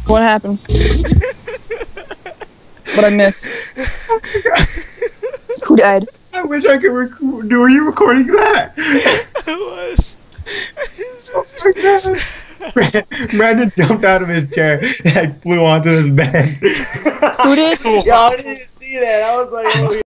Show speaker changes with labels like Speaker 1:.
Speaker 1: What happened? What'd I miss? Who died?
Speaker 2: I wish I could record. Were you recording that?
Speaker 3: I was.
Speaker 2: Oh my god. Brandon jumped out of his chair and like, flew onto his bed.
Speaker 1: Who did?
Speaker 4: Y'all didn't see that. I was like, oh,